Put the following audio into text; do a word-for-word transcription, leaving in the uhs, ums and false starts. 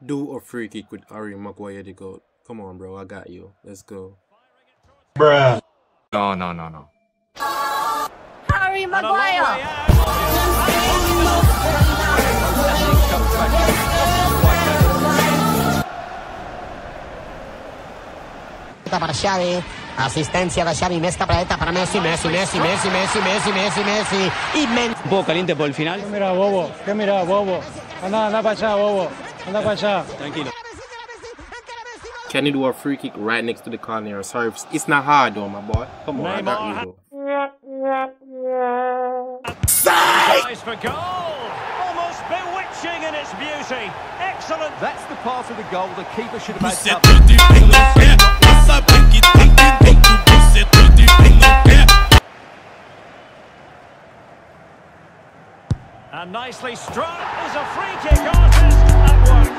Do a free kick with Harry Maguire the goat. Come on, bro. I got you. Let's go. Bruh. No, no, no, no. Harry Maguire! Per Xavi, assistència de Xavi, més capradeta per Messi, Messi, Messi, Messi, Messi, Messi, Messi, Messi, immens. Un poco caliente por el final. ¿Qué mira, bobo? ¿Qué mira, bobo? Anda, anda para allá, bobo. Anda para allá. Tranquilo. Can you do a free kick right next to the corner? Sorry, it's not hard though, my boy. Come on, I got you though. Tries for goal. Almost bewitching in its beauty. Excellent. That's the pass of the goal. The keeper should have made up. And nicely struck is a free kick artist at work.